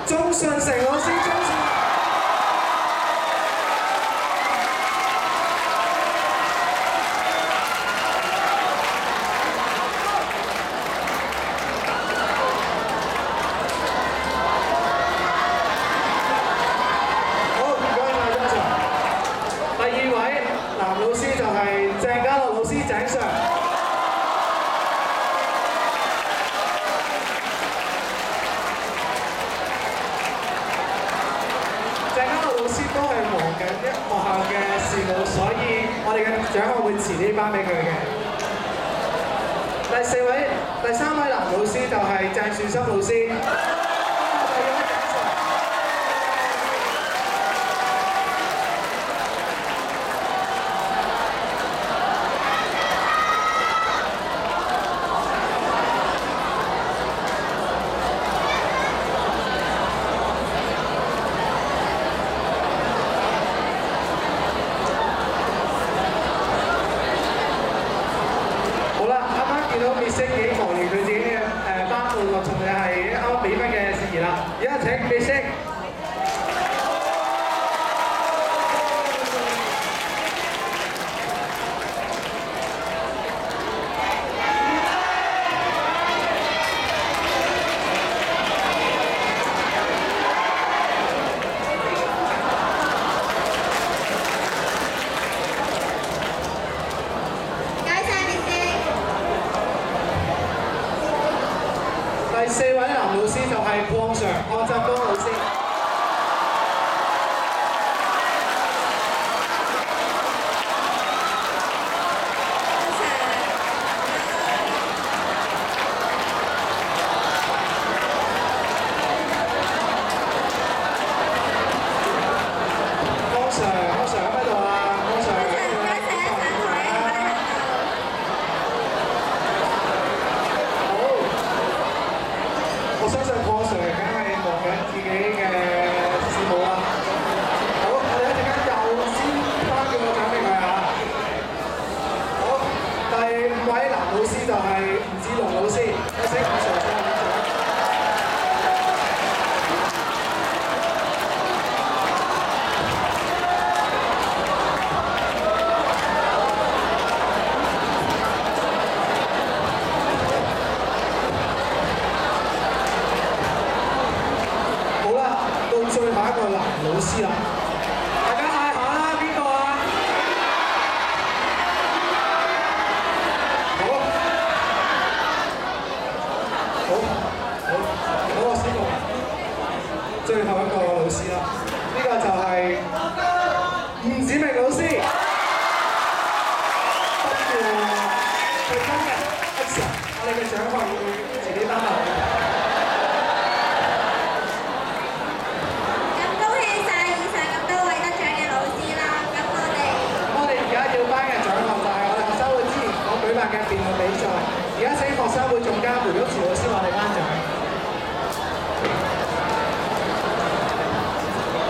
鐘信成老師，鐘信。好，唔該晒鐘 Sir。第二位男老師就係鄭家樂老師，鄭 Sir。都係忙緊學校嘅事務，所以我哋嘅獎項會遲啲頒俾佢嘅。第三位男老師就係鄭樹森老師。而家請美聲。第四位男老師就係鄺 Sir， 鄺振東老師。鄺 Sir 喺度啊，鄺 Sir。我相信鄺 Sir 梗係忙緊自己嘅事務啦。好，我哋一陣間又先頒個獎俾佢啊。好，第五位男老師就係吳志龍老師，有請吳 Sir 上嚟。最後一個男老師啦，大家嗌下啦，邊個啊？好，我先講最後一個老師啦，呢個就係吳子明老師。不過佢今日我哋嘅獎項會自己擔落。舉辦嘅辯論比賽，而家請學生會總監胡旭潮老師話你頒獎。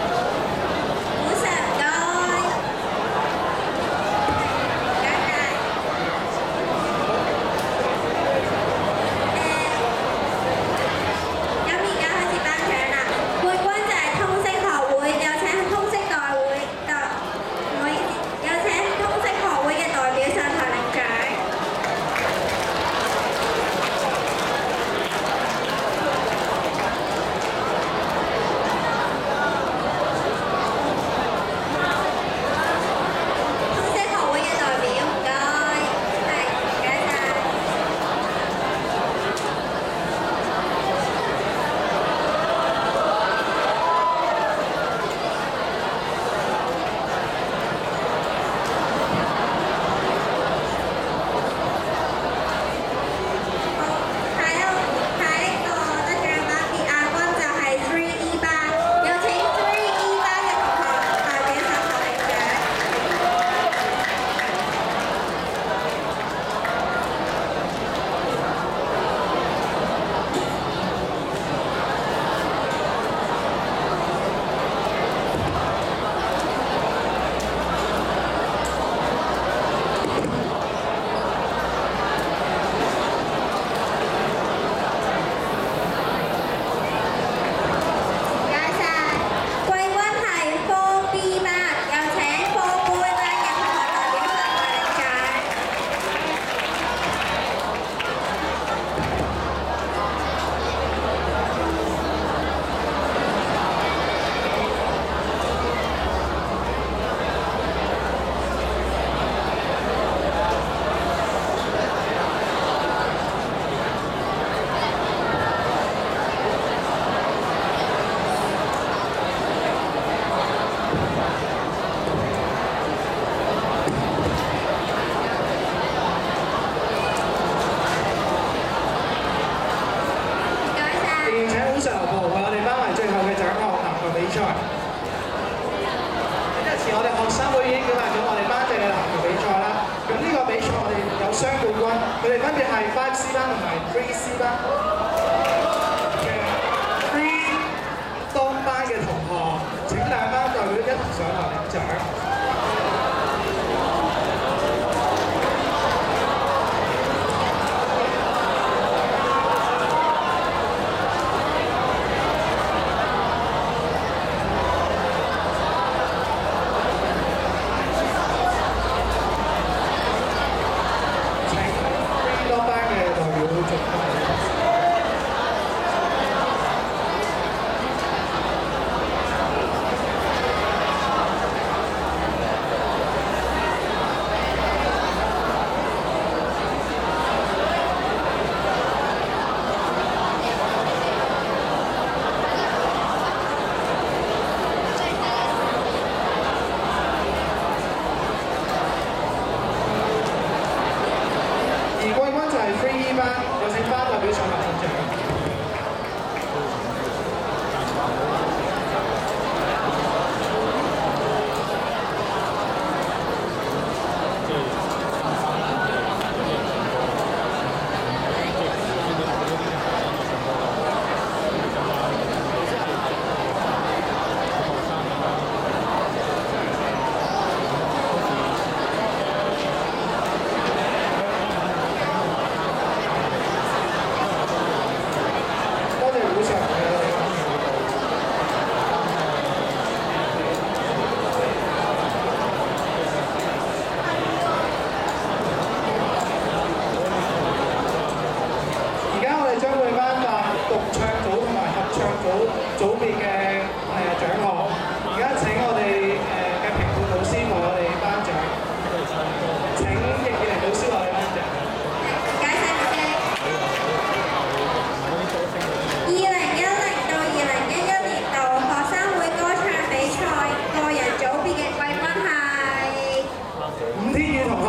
組別嘅獎項。而家請我哋嘅評判老師為我哋頒獎。請易建聯老師為我哋頒獎。 解釋唔該。2010到2011年度學生會歌唱比賽個人組別嘅季軍係伍天宇同學。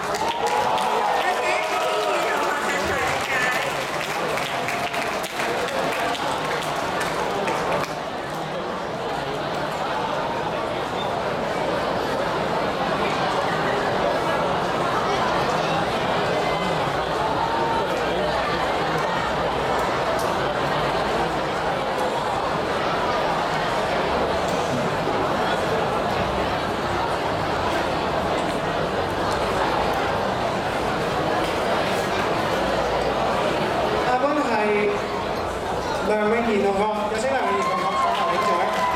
梁詠妍同學，有請梁詠妍同學上台領獎。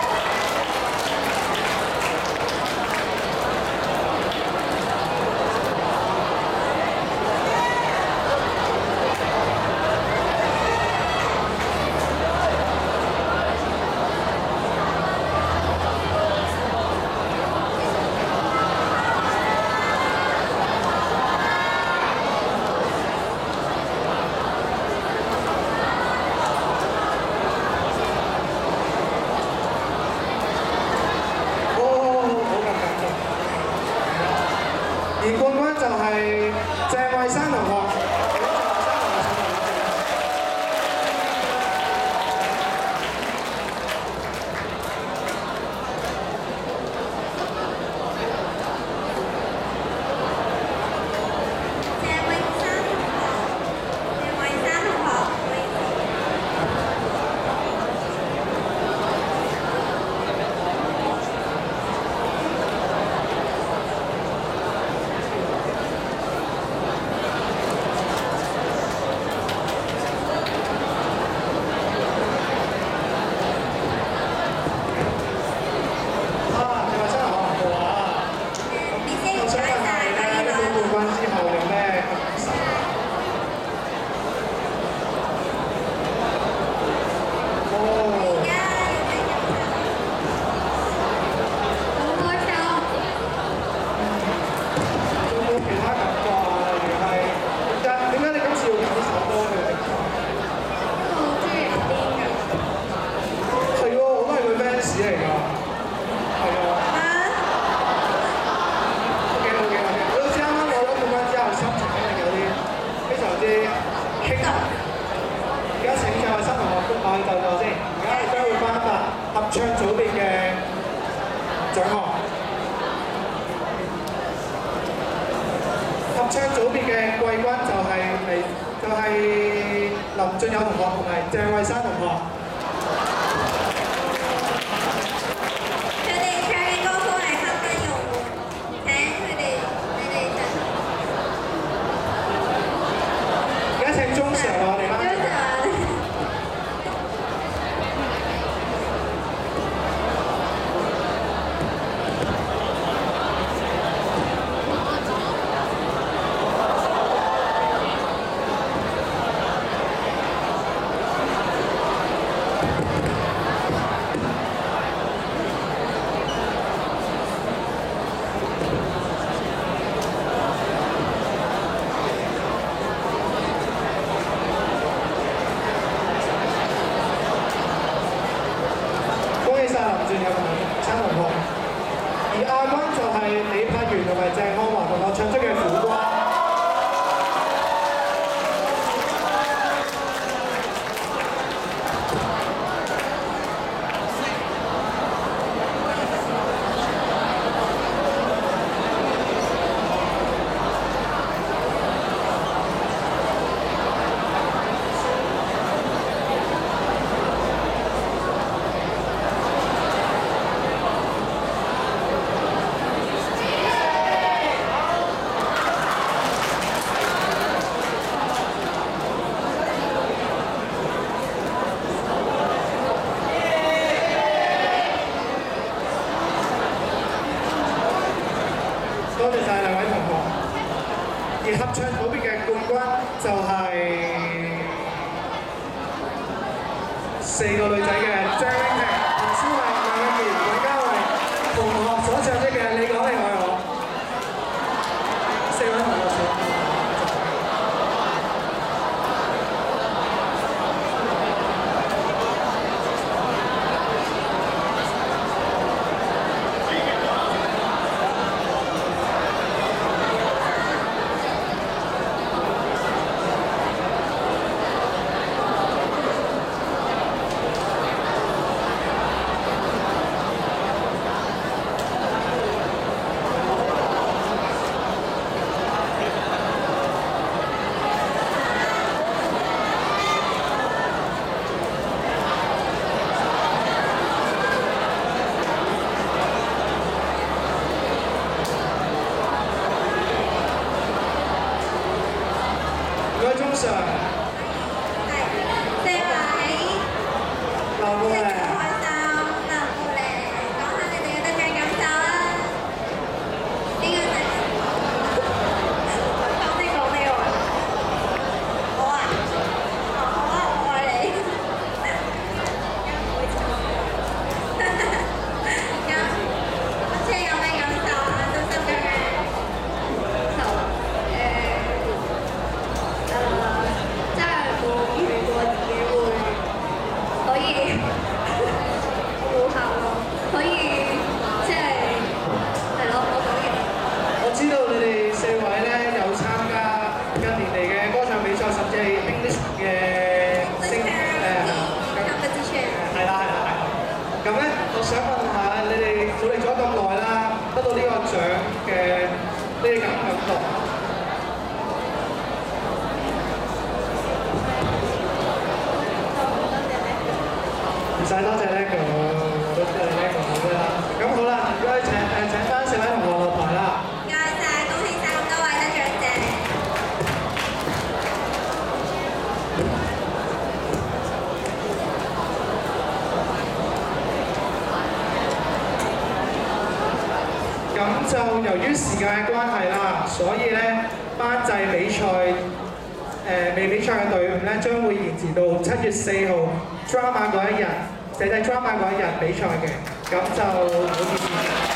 而冠軍就係鄭慧珊同學。合唱組別嘅獎項，合唱組別嘅季軍就係林俊友同學同埋鄭慧珊同學。 佢哋唱嘅歌曲係《黑燈用戶》，請你哋上台。 而家請鐘 Sir 為我哋頒獎。林俊友同埋珊同學，而亞軍就係李柏元同埋鄭康華同學唱出嘅《苦瓜》。多謝晒兩位同學。而合唱組別嘅冠軍就係 4個女仔嘅張英婷、陳思慧、梁詠琪、韋嘉慧同學所唱出嘅《你講你愛我》。4位同學先。唔使多謝呢個，我都知道呢個好嘅啦。咁好啦，唔該請翻4位同學落台啦。 唔該晒，恭喜晒咁多位得獎者。 咁就由於時間嘅關係啦，所以咧班際比賽未比賽嘅隊伍咧將會延遲到7月4號 drama 嗰一日，仔仔 drama 嗰一日比賽嘅，咁就好意思。